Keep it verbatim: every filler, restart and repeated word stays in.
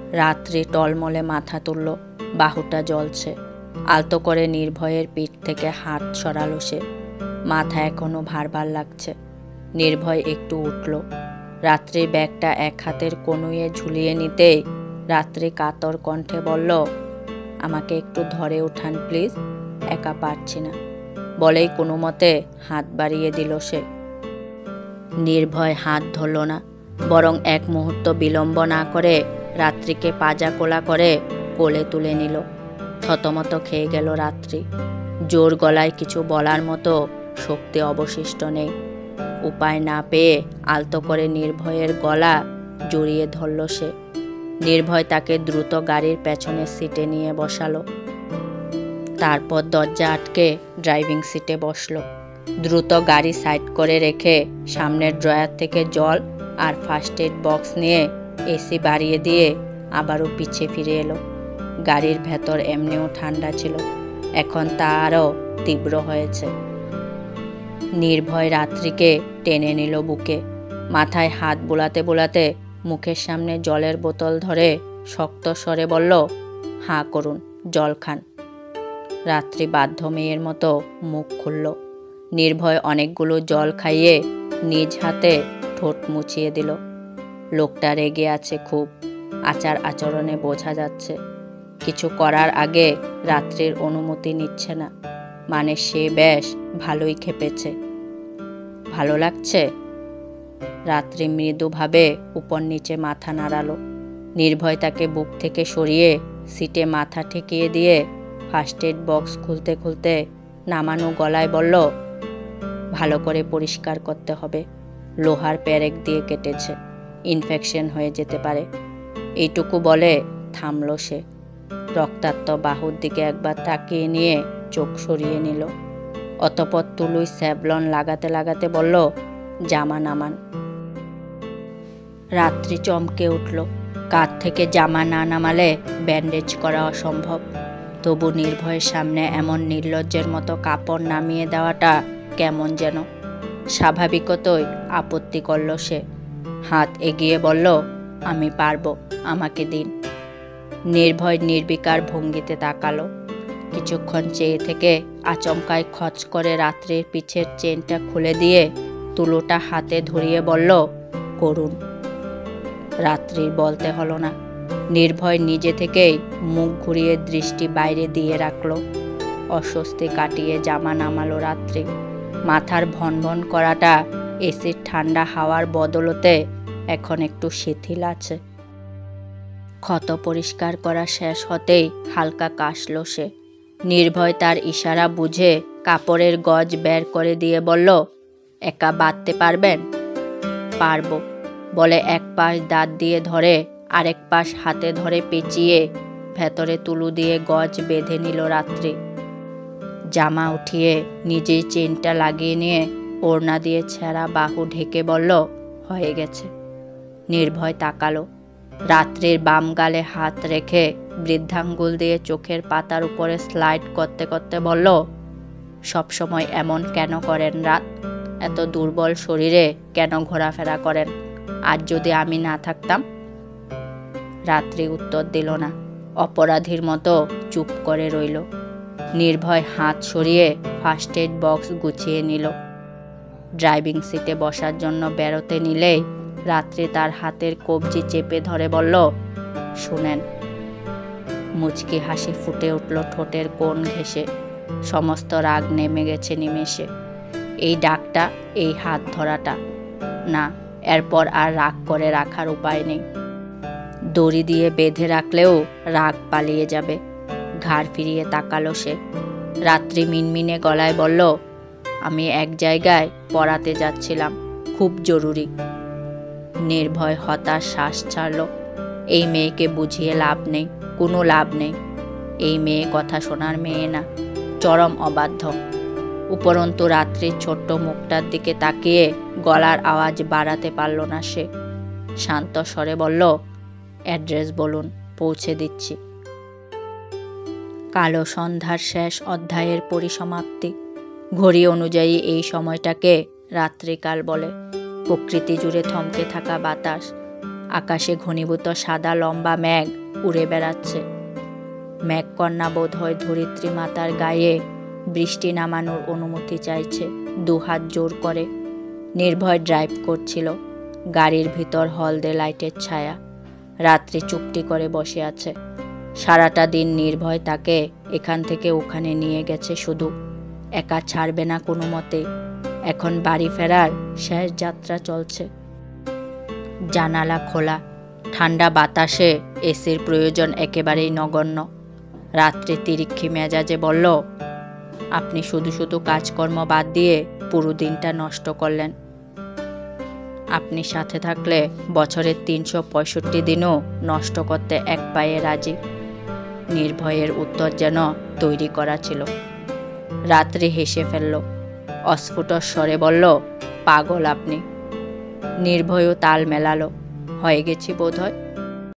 রাত্রি টলমলে মাথা তুলল, বাহুটা জ্বলছে। আলতো করে নির্ভয়ের পিঠ থেকে হাত সরালো সে। মাথা এখনো ভার ভার লাগছে। নির্ভয় একটু উঠল। রাত্রি ব্যাগটা এক হাতের কনুইয়ে ঝুলিয়ে নিতেই রাত্রি কাতর কণ্ঠে বলল, আমাকে একটু ধরে উঠান প্লিজ, একা পারছি না। বলেই কোনো মতে হাত বাড়িয়ে দিল সে। নির্ভয় হাত ধরল না, বরং এক মুহূর্ত বিলম্ব না করে রাত্রিকে পাজা কোলা করে কোলে তুলে নিল। থতমত খেয়ে গেল রাত্রি। জোর গলায় কিছু বলার মতো শক্তি অবশিষ্ট নেই। উপায় না পেয়ে আলতো করে নির্ভয়ের গলা জড়িয়ে ধরল সে। নির্ভয় তাকে দ্রুত গাড়ির পেছনের সিটে নিয়ে বসালো। তারপর দরজা আটকে ড্রাইভিং সিটে বসলো। দ্রুত গাড়ি সাইড করে রেখে সামনের ড্রয়ার থেকে জল আর ফার্স্ট এড বক্স নিয়ে এসি বাড়িয়ে দিয়ে আবারও পিছে ফিরে এলো। গাড়ির ভেতর এমনিও ঠান্ডা ছিল, এখন তা আরও তীব্র হয়েছে। নির্ভয় রাত্রিকে টেনে নিল বুকে। মাথায় হাত বোলাতে বোলাতে মুখের সামনে জলের বোতল ধরে শক্ত স্বরে বলল, হাঁ করুন, জল খান। রাত্রি বাধ্য মেয়ের মতো মুখ খুলল। নির্ভয় অনেকগুলো জল খাইয়ে নিজ হাতে ঠোঁট মুছিয়ে দিল। লোকটা রেগে আছে খুব, আচার আচরণে বোঝা যাচ্ছে। কিছু করার আগে রাত্রির অনুমতি নিচ্ছে না, মানে সে বেশ ভালোই খেপেছে। ভালো লাগছে? রাত্রি মৃদুভাবে উপর নিচে মাথা নাড়ালো। নির্ভয় তাকে বুক থেকে সরিয়ে সিটে মাথা ঠেকিয়ে দিয়ে ফার্স্ট এড বক্স খুলতে খুলতে নামানো গলায় বলল, ভালো করে পরিষ্কার করতে হবে, লোহার প্যারেক দিয়ে কেটেছে, ইনফেকশন হয়ে যেতে পারে। এইটুকু বলে থামল সে। রক্তাক্ত বাহুর দিকে একবার তাকিয়ে নিয়ে চোখ সরিয়ে নিল। অতঃপর তুলুই স্যাভলন লাগাতে লাগাতে বলল, জামা নামান। রাত্রি চমকে উঠল। কাঁধ থেকে জামা না নামালে ব্যান্ডেজ করা অসম্ভব। তবু নির্ভয়ের সামনে এমন নির্লজ্জের মতো কাপড় নামিয়ে দেওয়াটা কেমন যেন। স্বাভাবিকতই আপত্তি করল সে। হাত এগিয়ে বলল, আমি পারবো, আমাকে দিন। নির্ভয় নির্বিকার ভঙ্গিতে তাকালো। কিছুক্ষণ চেয়ে থেকে আচমকায় খচ করে রাত্রির পিছের চেনটা খুলে দিয়ে তুলোটা হাতে ধরিয়ে বলল, করুন। রাত্রির বলতে হলো না। নির্ভয় নিজে থেকেই মুখ ঘুরিয়ে দৃষ্টি বাইরে দিয়ে রাখল। অস্বস্তি কাটিয়ে জামা নামালো রাত্রি। মাথার ভনভন করাটা এসির ঠান্ডা হাওয়ার বদলতে এখন একটু শিথিল আছে। ক্ষত পরিষ্কার করা শেষ হতেই হালকা কাশল সে। নির্ভয় তার ইশারা বুঝে কাপড়ের গজ বের করে দিয়ে বলল, একা বাঁধতে পারবেন? পারবো, বলে এক পাশ দাঁত দিয়ে ধরে আরেক পাশ হাতে ধরে পেঁচিয়ে ভেতরে তুলু দিয়ে গজ বেঁধে নিল রাত্রি। জামা উঠিয়ে নিজেই চেনটা লাগিয়ে নিয়ে ওড়না দিয়ে ছেঁড়া বাহু ঢেকে বলল, হয়ে গেছে। নির্ভয় তাকালো। রাত্রির বাম গালে হাত রেখে বৃদ্ধাঙ্গুল দিয়ে চোখের পাতার উপরে স্লাইড করতে করতে বলল, সবসময় এমন কেন করেন রাত? এত দুর্বল শরীরে কেন ঘোরাফেরা করেন? আর যদি আমি না থাকতাম? রাত্রি উত্তর দিল না, অপরাধীর মতো চুপ করে রইল। নির্ভয় হাত সরিয়ে ফার্স্ট এড বক্স গুছিয়ে নিল। ড্রাইভিং সিটে বসার জন্য বেরোতে নিলেই রাত্রি তার হাতের কবজি চেপে ধরে বলল, শুনেন। মুচকি হাসি ফুটে উঠল ঠোঁটের কোণ ঘেঁষে। সমস্ত রাগ নেমে গেছে নিমেষে। এই ডাকটা, এই হাত ধরাটা, না, এরপর আর রাগ করে রাখার উপায় নেই। দড়ি দিয়ে বেঁধে রাখলেও রাগ পালিয়ে যাবে। ঘাড় ফিরিয়ে তাকালো সে। রাত্রি মিনমিনে গলায় বলল, আমি এক জায়গায় পড়াতে যাচ্ছিলাম, খুব জরুরি। নির্ভয় হতাশ শ্বাস ছাড়ল। এই মেয়েকে বুঝিয়ে লাভ নেই, কোনো লাভ নেই। এই মেয়ে কথা শোনার মেয়ে না, চরম অবাধ্য। উপরন্তু রাত্রির ছোট্ট মুখটার দিকে তাকিয়ে গলার আওয়াজ বাড়াতে পারল না সে। শান্ত স্বরে বলল, অ্যাড্রেস বলুন, পৌঁছে দিচ্ছি। কালো সন্ধ্যার শেষ অধ্যায়ের পরিসমাপ্তি। ঘড়ি অনুযায়ী এই সময়টাকে রাত্রিকাল বলে। প্রকৃতি জুড়ে থমকে থাকা বাতাস, আকাশে ঘনীভূত সাদা লম্বা মেঘ উড়ে বেড়াচ্ছে। মেঘকন্যা বোধ হয় ধরিত্রী মাতার গায়ে বৃষ্টি নামানোর অনুমতি চাইছে দুহাত জোর করে। নির্ভয় ড্রাইভ করছিল। গাড়ির ভিতর হলদে লাইটের ছায়া। রাত্রি চুপটি করে বসে আছে। সারাটা দিন নির্ভয় তাকে এখান থেকে ওখানে নিয়ে গেছে, শুধু একা ছাড়বে না কোনো মতে। এখন বাড়ি ফেরার শেষ যাত্রা চলছে। জানালা খোলা, ঠান্ডা বাতাসে এসির প্রয়োজন একেবারেই নগণ্য। রাত্রি তিরিক্ষি মেজাজে বলল, আপনি শুধু শুধু কাজকর্ম বাদ দিয়ে পুরো দিনটা নষ্ট করলেন। আপনি সাথে থাকলে বছরের তিনশো পঁয়ষট্টি দিনও নষ্ট করতে এক পায়ে রাজি। নির্ভয়ের উত্তর যেন তৈরি করা ছিল। রাত্রি হেসে ফেলল, অস্ফুট স্বরে বলল, পাগল আপনি। নির্ভয়ও তাল মেলালো, হয়ে গেছি বোধ হয়।